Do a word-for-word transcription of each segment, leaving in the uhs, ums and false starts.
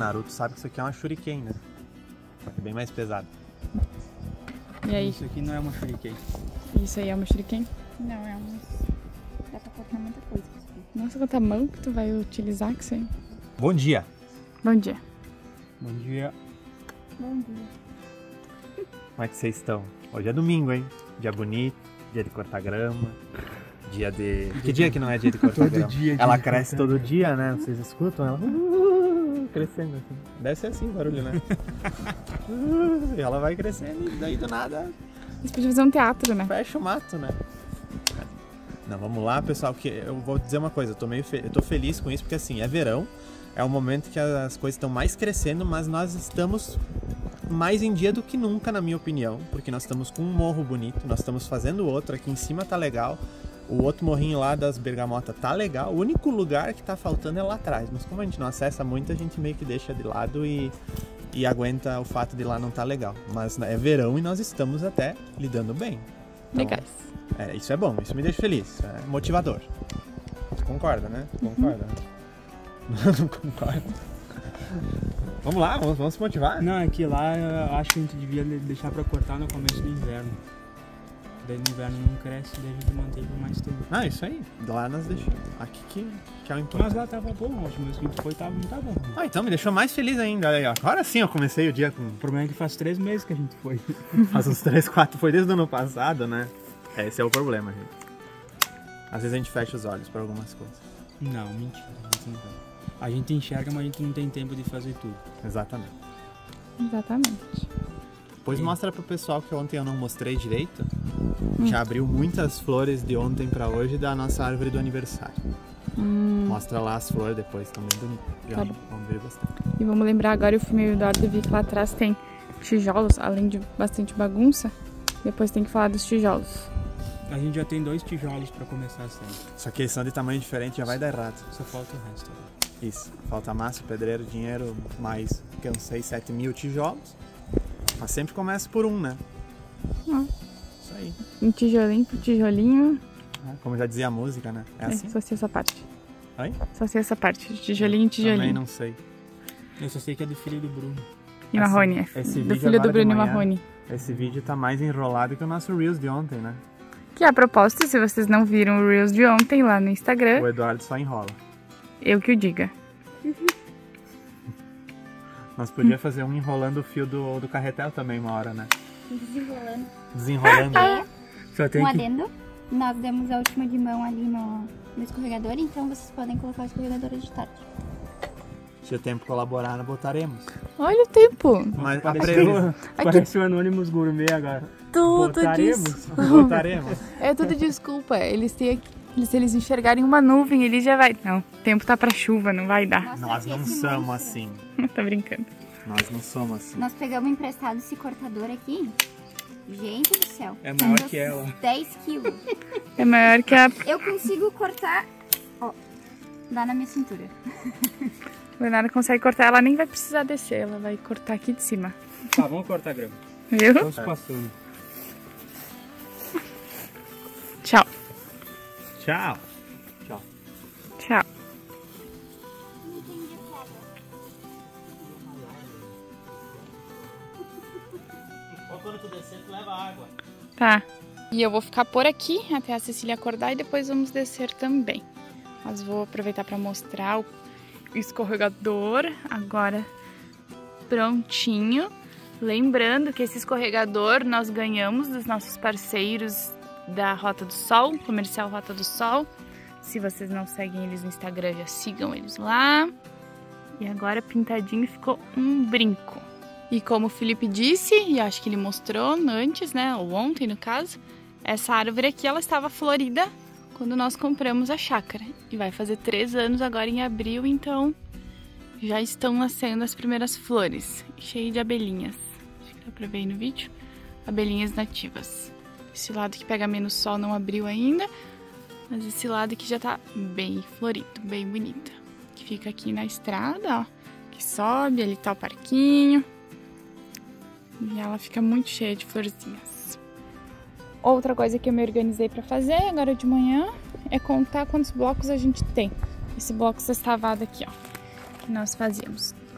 Naruto sabe que isso aqui é uma shuriken, né? Só que é bem mais pesado. E aí? Isso aqui não é uma shuriken. Isso aí é uma shuriken? Não, é um... Dá pra colocar muita coisa. Nossa, quanta mão que tu vai utilizar com isso aí. Bom dia! Bom dia. Bom dia. Bom dia. Como é que vocês estão? Hoje é domingo, hein? Dia bonito, dia de cortar grama, dia de... Que dia que não é dia de cortar Todo grama? dia, dia Ela de cresce cortar todo dia, né? Vocês escutam ela uh, crescendo assim. Deve ser assim o barulho, né? uh, e ela vai crescendo e daí do nada Eles podiam fazer um teatro, né? fecha o mato, né? Não, vamos lá, pessoal, que eu vou dizer uma coisa, eu tô, meio fe... eu tô feliz com isso, porque assim, é verão, é o momento que as coisas estão mais crescendo, mas nós estamos mais em dia do que nunca, na minha opinião, porque nós estamos com um morro bonito, nós estamos fazendo outro, aqui em cima tá legal, o outro morrinho lá das bergamotas tá legal, o único lugar que tá faltando é lá atrás, mas como a gente não acessa muito, a gente meio que deixa de lado e, e aguenta o fato de lá não tá legal, mas é verão e nós estamos até lidando bem. Então, Legais. é, isso é bom, isso me deixa feliz, é motivador. Tu concorda, né? Tu concorda? Não concorda? Vamos lá, vamos, vamos se motivar. Não, é que lá eu acho que a gente devia deixar pra cortar no começo do inverno. Daí no inverno não cresce, daí a gente mantém por mais tempo. Ah, isso aí. Lá nós deixamos. Aqui que, que é o Mas importante. lá tava bom, a última vez que a gente foi tava, não tava bom. Ah, então me deixou mais feliz ainda. Olha aí, ó. Agora sim eu comecei o dia com... O problema é que faz três meses que a gente foi. Faz uns três, quatro. Foi desde o ano passado, né? Esse é o problema, gente. Às vezes a gente fecha os olhos para algumas coisas. Não, mentira. A gente, não vai. A gente enxerga, mas a gente não tem tempo de fazer tudo. Exatamente. Exatamente. Depois É. mostra pro pessoal que ontem eu não mostrei direito. Já abriu muitas flores de ontem pra hoje da nossa árvore do aniversário. Hum. Mostra lá as flores depois, estão bem bonitas. Já Tá bom. vamos ver bastante. E vamos lembrar agora, eu filmei o Eduardo e vi que lá atrás tem tijolos, além de bastante bagunça. Depois tem que falar dos tijolos. A gente já tem dois tijolos pra começar a série. Só que eles são de tamanho diferente, já vai dar errado. Só falta o resto. Isso. Falta massa, pedreiro, dinheiro, mais que uns seis, sete mil tijolos. Mas sempre começa por um, né? Ah. Isso aí. Um tijolinho por tijolinho. Como já dizia a música, né? É assim? É, só sei essa parte. Oi? Só sei essa parte. Tijolinho, tijolinho. Também não sei. Eu só sei que é do filho do Bruno. E Marrone, é. esse Do vídeo filho do agora de Bruno e manhã. Marrone. Esse vídeo tá mais enrolado que o nosso Reels de ontem, né? Que a propósito, se vocês não viram o Reels de ontem lá no Instagram, O Eduardo só enrola. eu que o diga. Nós podíamos fazer um enrolando o fio do, do carretel também uma hora, né? Desenrolando. Desenrolando. É, Só tem um que... adendo. Nós demos a última de mão ali no, no escorregador, então vocês podem colocar o escorregador de tarde. Se o tempo colaborar, nós botaremos. Olha o tempo. Mas a Parece, previsão... parece o Anonymous Gourmet agora. Tudo Botaremos. disso. Botaremos. É tudo desculpa. Eles têm eles, se eles enxergarem uma nuvem, ele já vai. Não, o tempo tá pra chuva, não vai dar. Nossa, Nós não esse somos monstro. assim. Tá brincando. Nós não somos assim. Nós pegamos emprestado esse cortador aqui. Gente do céu. É maior Tem que ela. dez quilos. É maior que a Eu consigo cortar, ó, lá na minha cintura. Leonardo consegue cortar, ela nem vai precisar descer, ela vai cortar aqui de cima. Tá, vamos cortar a grama. Viu? Vamos passando. Tchau. Tchau. Tchau. Quando tu descer, tu leva água. Tá. E eu vou ficar por aqui até a Cecília acordar e depois vamos descer também. Mas vou aproveitar para mostrar o escorregador agora prontinho. Lembrando que esse escorregador nós ganhamos dos nossos parceiros da Rota do Sol, Comercial Rota do Sol. Se vocês não seguem eles no Instagram, já sigam eles lá. E agora pintadinho ficou um brinco. E como o Felipe disse, e acho que ele mostrou antes, né, ou ontem no caso, essa árvore aqui ela estava florida quando nós compramos a chácara. E vai fazer três anos agora em abril, então já estão nascendo as primeiras flores, cheio de abelhinhas. Acho que dá pra ver aí no vídeo. Abelhinhas nativas. Esse lado que pega menos sol não abriu ainda, mas esse lado aqui já tá bem florido, bem bonito. Que fica aqui na estrada, ó, que sobe, ali tá o parquinho. E ela fica muito cheia de florzinhas. Outra coisa que eu me organizei para fazer agora de manhã é contar quantos blocos a gente tem. Esse bloco sextavado aqui, ó, que nós fazíamos.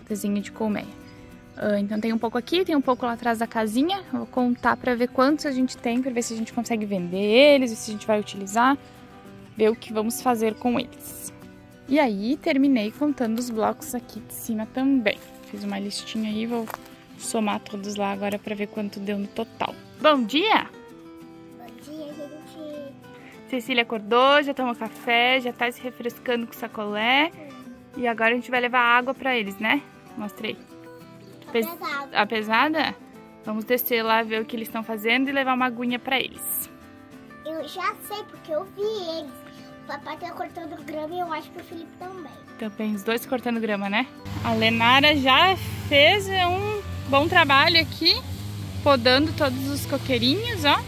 hortazinha de colmeia. Uh, então tem um pouco aqui, tem um pouco lá atrás da casinha. Eu vou contar pra ver quantos a gente tem, pra ver se a gente consegue vender eles, se a gente vai utilizar, ver o que vamos fazer com eles. E aí terminei contando os blocos aqui de cima também. Fiz uma listinha aí, vou somar todos lá agora pra ver quanto deu no total. Bom dia! Bom dia, gente. Cecília acordou, já tomou café, já tá se refrescando com sacolé. E agora a gente vai levar água pra eles, né? Mostrei. Pes... Pesado. A pesada? Vamos descer lá, ver o que eles estão fazendo e levar uma aguinha pra eles. Eu já sei, porque eu vi eles. O papai tá cortando grama e eu acho que o Felipe também. Também, os dois cortando grama, né? A Lenara já fez um bom trabalho aqui, podando todos os coqueirinhos, ó.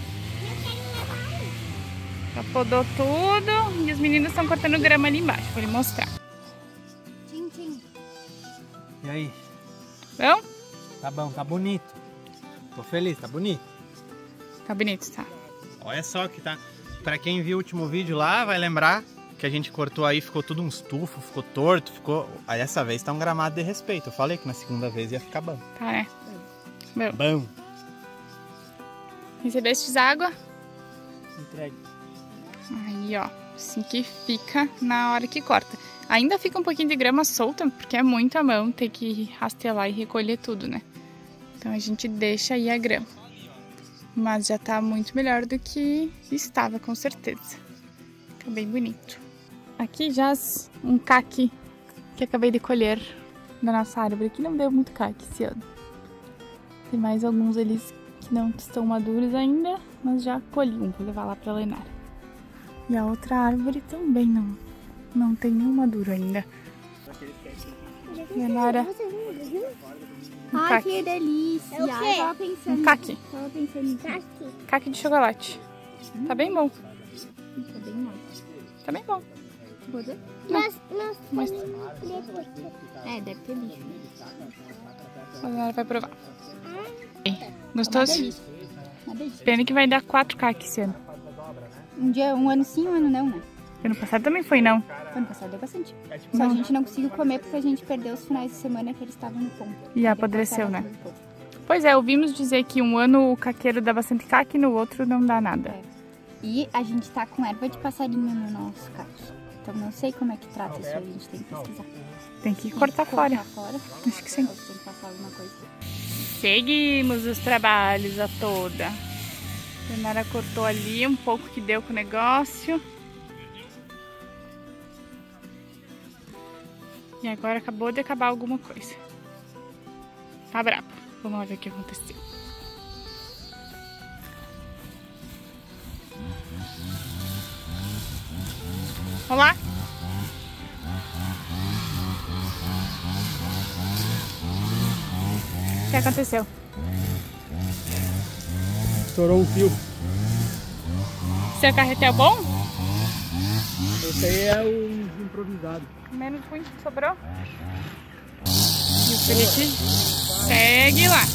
Já podou tudo e os meninos estão cortando grama ali embaixo, vou lhe mostrar. Tchim, tchim. E aí? Bom? Tá bom, tá bonito. Tô feliz, tá bonito. Tá bonito, tá? Olha só que tá... Pra quem viu o último vídeo lá, vai lembrar que a gente cortou aí, ficou tudo um estufo, ficou torto, ficou... Aí dessa vez tá um gramado de respeito. Eu falei que na segunda vez ia ficar bom. Tá, né? Bom. Bom. Recebestes água? Entregue. Aí, ó. Assim que fica na hora que corta. Ainda fica um pouquinho de grama solta, porque é muita mão ter que rastelar e recolher tudo, né? Então a gente deixa aí a grama. Mas já tá muito melhor do que estava, com certeza. Fica bem bonito. Aqui já um caque que acabei de colher da nossa árvore, que não deu muito caque esse ano. Tem mais alguns ali que não estão maduros ainda, mas já colhi um, vou levar lá pra Lenara. E a outra árvore também não, não tem nenhum maduro ainda. Lenara, um Ai, caque. que delícia. É o quê? Ai, tava pensando. Um caque. Tava pensando nisso. Aqui. Caque de chocolate. Tá bem bom. Tá bem mais. Tá bem bom. Pode? Nós, nós Mas É, deve ter bicho. a Lenara vai provar. Uma Gostoso? delícia. Uma delícia. Pena que vai dar quatro caques esse ano. Um dia, um ano sim, um ano não, né? Ano passado também foi, não? Ano passado deu bastante. Só a gente não conseguiu comer porque a gente perdeu os finais de semana que eles estavam no ponto. E apodreceu, né? Pois é, ouvimos dizer que um ano o caqueiro dá bastante caque e no outro não dá nada. É. E a gente tá com erva de passarinho no nosso caque. Então não sei como é que trata isso aí, a gente tem que pesquisar. Tem que cortar fora. Cortar fora. Acho que sim. Ou tem que passar alguma coisa. Seguimos os trabalhos a toda. A Lenara cortou ali um pouco que deu com o negócio. E agora acabou de acabar alguma coisa. Tá brabo. Vamos lá ver o que aconteceu. Olá! O que aconteceu? Estourou um fio. Seu carretel bom? Esse aí é o improvisado. Menos ruim que sobrou. E o Felipe segue lá.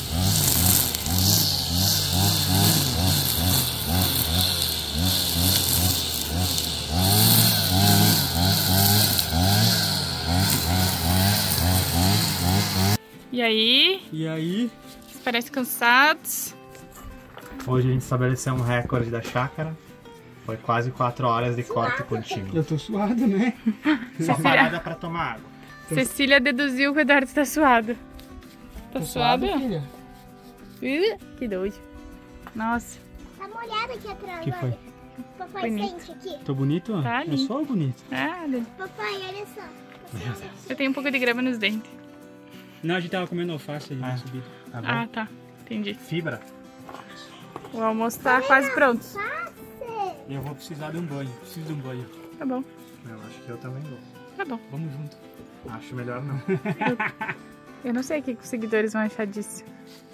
E aí? E aí? Parece cansados. Hoje a gente estabeleceu um recorde da chácara. Foi quase quatro horas de corte contínuo. Eu tô suado, né? Só parada pra tomar água. Cecília deduziu que o Eduardo tá suado. Tá Tô suado? filha. Ih, que doido. Nossa, Tá molhado aqui atrás, Que foi? olha. Papai, Bonito. sente aqui. Tô bonito? Tá Eu lindo. sou bonito. ah, Deus. Papai, olha só. Eu tenho um pouco de grama nos dentes. Não, a gente tava comendo alface ali Ah. na subida. Tá bom? Ah, tá. Entendi. Fibra. O almoço tá quase pronto. Eu vou precisar de um banho. Preciso de um banho. Tá bom, Eu acho que eu também vou. tá bom. Vamos junto. Acho melhor não. Eu não sei o que os seguidores vão achar disso.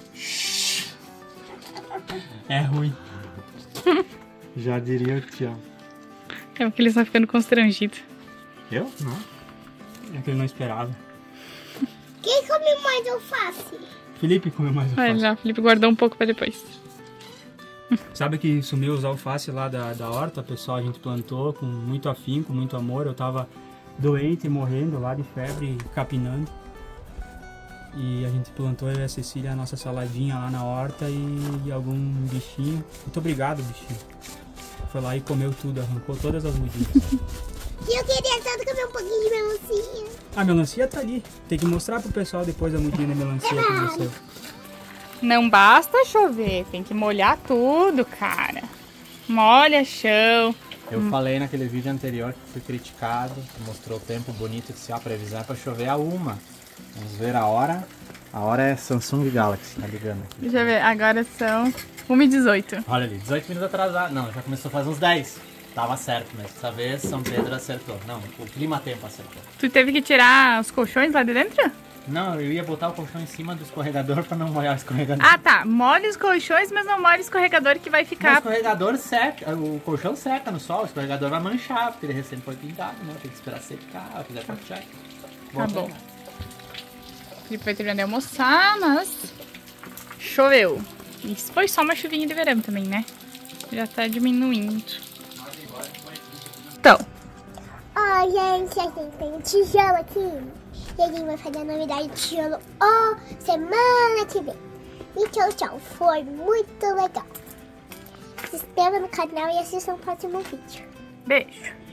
É ruim. Já diria eu te amo. É porque eles estão ficando constrangidos. Eu? Não. É que ele não esperava. Quem come mais alface? Felipe comeu mais Olha alface. lá, o Felipe guardou um pouco pra depois. Sabe que sumiu os alface lá da, da horta, pessoal? A gente plantou com muito afinco, muito amor. Eu tava doente, morrendo lá de febre, capinando. E a gente plantou, eu e a Cecília, a nossa saladinha lá na horta e, e algum bichinho. Muito obrigado, bichinho. Foi lá e comeu tudo, arrancou todas as mudinhas. E eu queria tanto comer um pouquinho de melancia. A melancia tá ali. Tem que mostrar pro pessoal depois a mudinha da melancia que desceu. Não basta chover, tem que molhar tudo, cara. Molha chão. Eu hum. falei naquele vídeo anterior que fui criticado, que mostrou o tempo bonito, que se a previsão é pra chover a uma. Vamos ver a hora. A hora é Samsung Galaxy, tá ligando aqui. Deixa eu ver, agora são uma e dezoito. Olha ali, dezoito minutos atrasado. Não, já começou faz uns dez. Tava certo, mas dessa vez São Pedro acertou. Não, o clima-tempo acertou. Tu teve que tirar os colchões lá de dentro? Não, eu ia botar o colchão em cima do escorregador pra não molhar o escorregador. Ah, tá. Molha os colchões, mas não molha o escorregador que vai ficar... O escorregador seca, o colchão seca no sol, o escorregador vai manchar, porque ele recém foi pintado, né? Tem que esperar secar, vai fazer a check. Tá bom. O Felipe vai terminar de almoçar, mas... choveu. Isso foi só uma chuvinha de verão também, né? Já tá diminuindo. Então. Ó, oh, gente, a gente tem um tijolo aqui. E a gente vai fazer a novidade de tijolo ó, oh, semana que vem. E tchau, tchau. Foi muito legal. Se inscreva no canal e assista o próximo vídeo. Beijo.